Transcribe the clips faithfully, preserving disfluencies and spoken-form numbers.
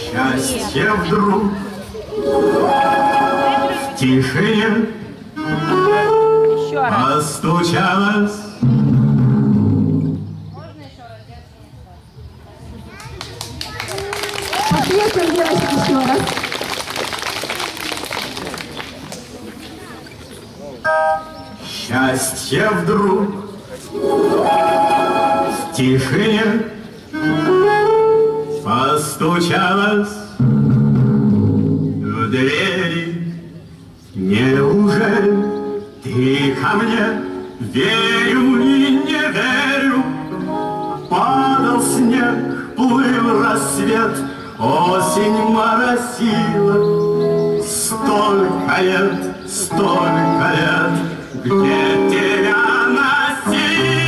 Счастье вдруг в тишине постучалось. Ответим, девочки, еще раз. Счастье вдруг в тишине постучалось в двери. Неужели ты ко мне? Верю и не верю. Падал снег, плыл рассвет, осень моросила. Столько лет, столько лет, где тебя носила.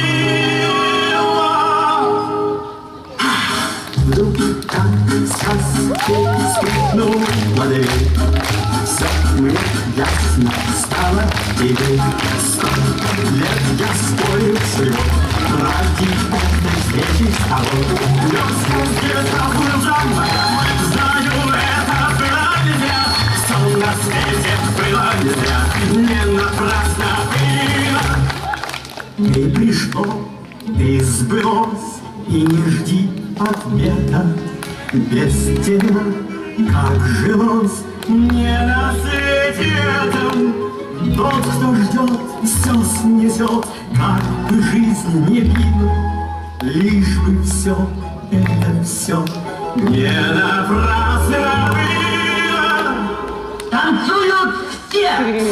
Вдруг как сказки скрипнула дверь. Все мне ясно стало теперь. Столько лет я спорил с любовью ради этой встречи с тобой. Весну где-то был жанр, знаю, это было нельзя. Все на свете было нельзя, не напрасно было. Ты пришло, ты сбылось, и не жди ответа. Без тебя, как жилось мне на свете этом. Тот, кто ждет, все снесет, как бы жизнь не била. Лишь бы все, это все не напрасно было. Танцуют все!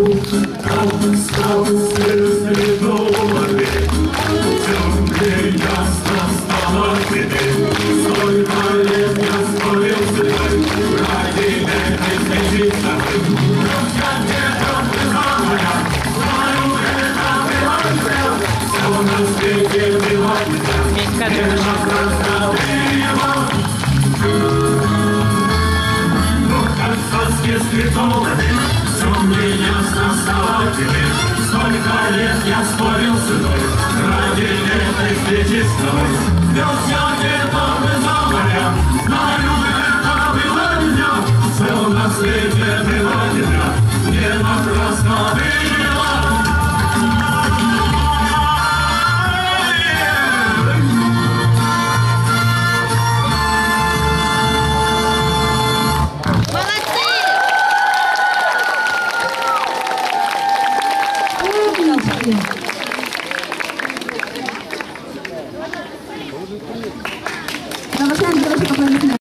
Темнее ясно стало теперь. Сколько лет я спорил с тобой ради этой встречи с тобой. Друзья, где-то была моя, знаю, это было нельзя. Все на свете было нельзя, не напрасно было. Ну, как сказки скрипнула дверь, все мне ясно стало теперь. Сколько лет я спорил с тобой ради этой встречи с тобой. Друзья, где-то была моя, знаю, это было нельзя. Все на свете было нельзя, не напрасно было. Продолжаем девочек аплодисменты.